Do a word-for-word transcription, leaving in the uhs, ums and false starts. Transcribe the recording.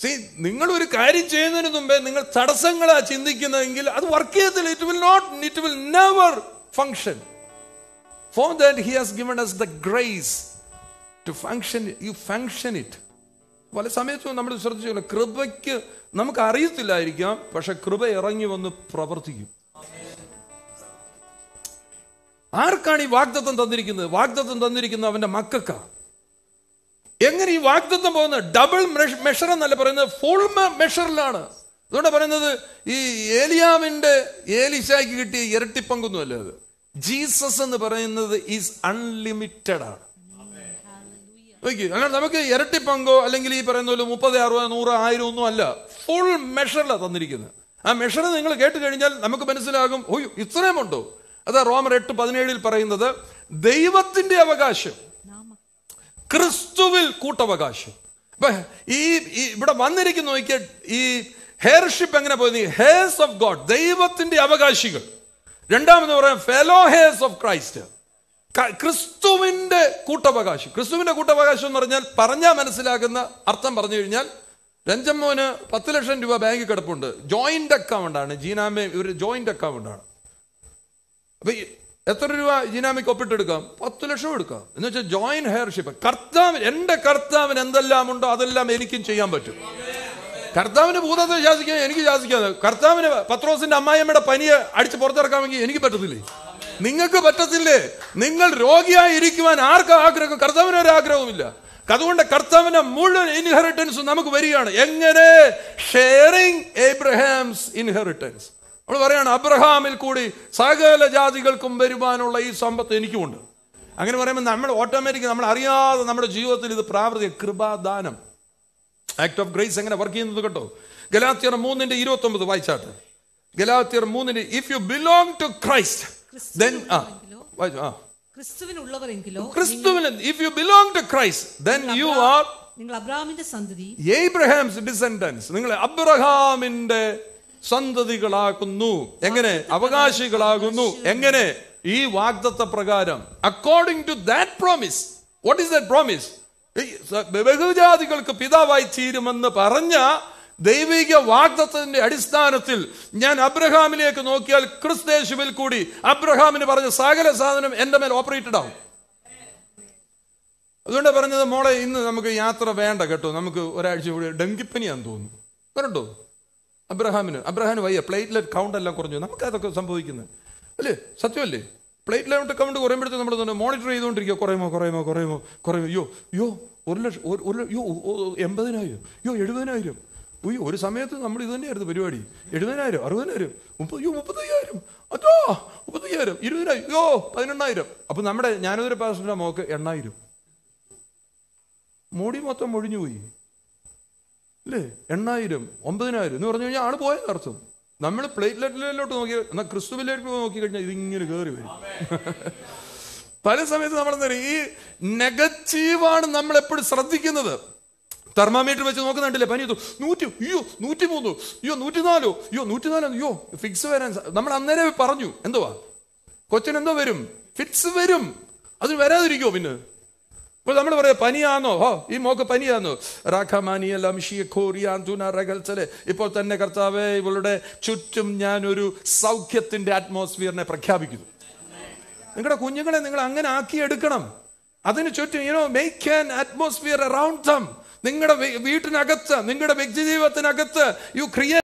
See, നിങ്ങൾ ഒരു കാര്യം ചെയ്യുന്നതിന് മുമ്പേ നിങ്ങൾ തടസ്സങ്ങളാ ചിന്തിക്കുന്നതെങ്കിൽ അത് വർക്ക് ചെയ്യത്തില്ല. It will not it will never function. For that he has given us the grace to function. You function it. പല സമയത്തും നമ്മൾ ശ്രദ്ധിച്ചു, കൃപയ്ക്ക് നമുക്ക് അറിയത്തില്ലായിരിക്കാം, പക്ഷെ കൃപ ഇറങ്ങി വന്ന് പ്രവർത്തിക്കും. ആർക്കാണ് ഈ വാഗ്ദത്തം തന്നിരിക്കുന്നത്? വാഗ്ദത്തം തന്നിരിക്കുന്നത് അവന്റെ മക്കൾക്കാ. എങ്ങനെ ഈ വാഗ്ദത്തം പോകുന്നത്? ഡബിൾ മെഷർ എന്നല്ല പറയുന്നത്, ഫുൾ മെഷറിലാണ്. അതുകൊണ്ട് പറയുന്നത് ഈ ഏലിയാവിന്റെ ഏലിശായ്ക്ക് കിട്ടിയ ഇരട്ടി പങ്കൊന്നുമല്ല അത്. ജീസസ് എന്ന് പറയുന്നത് ഈസ് അൺലിമിറ്റഡ് ആണ്. അല്ലാണ്ട് നമുക്ക് ഇരട്ടി പങ്കോ അല്ലെങ്കിൽ ഈ പറയുന്ന പോലെ മുപ്പത് അറുപത് നൂറ് ആയിരം ഒന്നും അല്ല, ഫുൾ മെഷറിലാണ് തന്നിരിക്കുന്നത്. ആ മെഷർ നിങ്ങൾ കേട്ട് കഴിഞ്ഞാൽ നമുക്ക് മനസ്സിലാകും, ഓ ഇത്രയും ഉണ്ടോ. അതാ റോമർ എട്ട് പതിനേഴിൽ പറയുന്നത്, ദൈവത്തിന്റെ അവകാശം ക്രിസ്തുവിൽ കൂട്ടവകാശം. അപ്പൊ ഈ ഇവിടെ വന്നിരിക്കുന്ന നോക്കിയ ഈ ഹെയർഷിപ്പ് എങ്ങനെ പോയി? ഹെയർസ് ഓഫ് ഗോഡ്, ദൈവത്തിന്റെ അവകാശികൾ. രണ്ടാമെന്ന് പറയാം ഫെലോ ഹെയർസ് ഓഫ് ക്രൈസ്റ്റ്, ക്രിസ്തുവിന്റെ കൂട്ടവകാശം. ക്രിസ്തുവിന്റെ കൂട്ടവകാശം എന്ന് പറഞ്ഞാൽ പറഞ്ഞാൽ മനസ്സിലാക്കുന്ന അർത്ഥം പറഞ്ഞു കഴിഞ്ഞാൽ, രഞ്ജമ്മോന് പത്ത് ലക്ഷം രൂപ ബാങ്കിൽ കിടപ്പുണ്ട്, ജോയിന്റ് അക്കൗണ്ട് ആണ്. ജീനാമേ ഒരു ജോയിന്റ് അക്കൗണ്ട് ആണ്. അപ്പൊ എത്ര രൂപ ജീനാമയ്ക്ക് ഒപ്പിട്ടെടുക്കാം? പത്ത് ലക്ഷം എടുക്കാം. എന്ന് വെച്ചാൽ ജോയിന്റ് ഹെയർഷിപ്പ്. കർത്താവിന്, എന്റെ കർത്താവിന് എന്തെല്ലാം ഉണ്ടോ അതെല്ലാം എനിക്കും ചെയ്യാൻ പറ്റും. കർത്താവിന് ഭൂതത്തെ ശാസിക്കാൻ എനിക്ക് ശാസിക്കാതെ, കർത്താവിന് പത്രോസിന്റെ അമ്മായിയമ്മയുടെ പനിയെ അടിച്ച് പുറത്തിറക്കാമെങ്കിൽ എനിക്ക് പറ്റത്തില്ലേ? നിങ്ങൾക്ക് പറ്റത്തില്ലേ? നിങ്ങൾ രോഗിയായി ഇരിക്കുവാൻ ആർക്കും ആഗ്രഹം? കർത്താവിന് ഒരു ആഗ്രഹവുമില്ല. അതുകൊണ്ട് കർത്താവിന്റെ മുഴുവൻ ഇൻഹെറിറ്റൻസ് നമുക്ക് വരികയാണ്. എങ്ങനെ? Sharing Abraham's inheritance. നമ്മൾ പറയാണ് അബ്രഹാമിൽ കൂടി സകല ജാതികൾക്കും വരുവാനുള്ള ഈ സമ്പത്ത് എനിക്കുമുണ്ട്. അങ്ങനെ പറയുമ്പോൾ നമ്മൾ ഓട്ടോമാറ്റിക് നമ്മൾ അറിയാതെ നമ്മുടെ ജീവിതത്തിൽ ഇത് പ്രാവർത്തിക കൃപാദാനം, ആക്ട് ഓഫ് ഗ്രേസ് എങ്ങനെ വർക്ക് ചെയ്യുന്നത് കേട്ടോ. ഗലാത്യർ മൂന്നിന്റെ ഇരുപത്തി ഒമ്പത് വായിച്ചാട്ടെ. ഗലാത്യർ മൂന്നിന്റെ if you belong to Christ then ah ക്രിസ്തുവിനുള്ളവരെങ്കിലോ ക്രിസ്തുവിന് if you belong to Christ then you are നിങ്ങൾ അബ്രഹാമിന്റെ സന്തതി, Abraham's descendants. നിങ്ങൾ അബ്രഹാമിന്റെ സന്തതികളാകുന്നു. എങ്ങനെ? അവകാശികളാകുന്നു. എങ്ങനെ? ഈ വാഗ്ദത്ത പ്രകാരം, according to that promise. What is that promise? ബഹുജാതികൾക്ക് പിതാവായി തീരുമെന്ന് പറഞ്ഞ ദൈവിക വാഗ്ദത്തത്തിന്റെ അടിസ്ഥാനത്തിൽ ഞാൻ അബ്രഹാമിലേക്ക് നോക്കിയാൽ ക്രിസ്തയേശുവിൽ കൂടി അബ്രഹാമിന് പറഞ്ഞ സകല സാധനം എന്റെ മേൽ ഓപ്പറേറ്റഡ് ആവും. അതുകൊണ്ട് പറഞ്ഞത്, മോളെ ഇന്ന് നമുക്ക് യാത്ര വേണ്ട കേട്ടോ, നമുക്ക് ഒരാഴ്ച കൂടി ഡെങ്കിപ്പനിയാന്ന് തോന്നുന്നു കേട്ടോ. അബ്രഹാമിന് അബ്രഹാമിന് വയ്യ, പ്ലേറ്റ്ലെറ്റ് കൗണ്ട് എല്ലാം കുറഞ്ഞു. നമുക്ക് അതൊക്കെ സംഭവിക്കുന്നത് അല്ലേ? സത്യമല്ലേ? പ്ലേറ്റ്ലെറ്റ് കൗണ്ട് കുറയുമ്പോഴത്തേക്ക് നമ്മൾ തന്നെ മോണിറ്റർ ചെയ്തുകൊണ്ടിരിക്കുക, കുറയുമോ കുറയുമോ കുറയുമോ കുറയുമോ അയ്യോ അയ്യോ ഒരു ലക്ഷം ഒരു അയ്യോ എൺപതിനായിരം അയ്യോ എഴുപതിനായിരം. ഉയ്യോ ഒരു സമയത്ത് നമ്മൾ ഇത് തന്നെയായിരുന്നു പരിപാടി. എഴുപതിനായിരം അറുപതിനായിരം മുപ്പത് അയ്യോ മുപ്പത്തയ്യായിരം അതോ മുപ്പത്തയ്യായിരം ഇരുപതിനായിരം അയ്യോ പതിനെണ്ണായിരം. അപ്പൊ നമ്മുടെ ജ്ഞാനോദര പാസ്റ്ററിന്റെ മോക്ക് എണ്ണായിരം. മോടി മൊത്തം ഒഴിഞ്ഞു പോയി അല്ലേ? എണ്ണായിരം ഒമ്പതിനായിരം എന്ന് പറഞ്ഞു കഴിഞ്ഞാൽ ആള് പോയെന്ന് അർത്ഥം. നമ്മൾ പ്ലേറ്റ്ലെറ്റിലോട്ട് നോക്കി, എന്നാൽ ക്രിസ്തുവിലേക്ക് നോക്കി കഴിഞ്ഞാൽ ഇതിങ്ങനെ കയറി വരും. പല സമയത്ത് നമ്മളെന്താ പറയുക, ഈ നെഗറ്റീവാണ് നമ്മൾ എപ്പോഴും ശ്രദ്ധിക്കുന്നത്. തെർമാമീറ്റർ വെച്ച് നോക്കുന്നുണ്ടല്ലേ, പനി നൂറ്റി അയ്യോ നൂറ്റി മൂന്നോ അയ്യോ നൂറ്റിനാലോ അയ്യോ നൂറ്റിനാലോ അയ്യോ ഫിക്സ് വരാൻ. നമ്മൾ അന്നേരം പറഞ്ഞു എന്തുവാ കൊച്ചിനെന്തോ വരും, ഫിക്സ് വരും. അത് വരാതിരിക്കുമോ പിന്നെ? ഇപ്പോൾ നമ്മൾ പറയാം പനിയാന്നോ, ഹോ ഈ മോക്ക് പനിയാന്നോ, ഇപ്പോൾ തന്നെ കർത്താവേ ഇവളുടെ ചുറ്റും ഞാൻ ഒരു സൗഖ്യത്തിന്റെ അറ്റ്മോസ്ഫിയറിനെ പ്രഖ്യാപിക്കുന്നു. നിങ്ങളുടെ കുഞ്ഞുങ്ങളെ നിങ്ങൾ അങ്ങനെ ആക്കിയെടുക്കണം. അതിന് ചുറ്റും you know make an atmosphere around them. നിങ്ങളുടെ വീട്ടിനകത്ത്, നിങ്ങളുടെ വ്യക്തി ജീവിതത്തിനകത്ത് യു ക്രിയേറ്റ്